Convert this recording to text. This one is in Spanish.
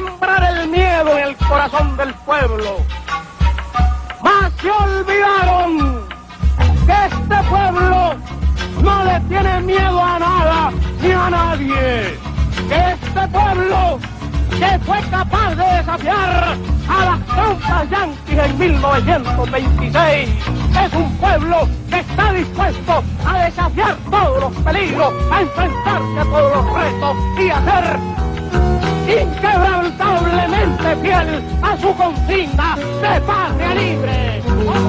sembrar el miedo en el corazón del pueblo. Mas se olvidaron que este pueblo no le tiene miedo a nada ni a nadie. Que este pueblo que fue capaz de desafiar a las tropas yanquis en 1926 es un pueblo que está dispuesto a desafiar todos los peligros, a enfrentarse a todos los retos y a ser inquebrantablemente fiel a su consigna de patria libre.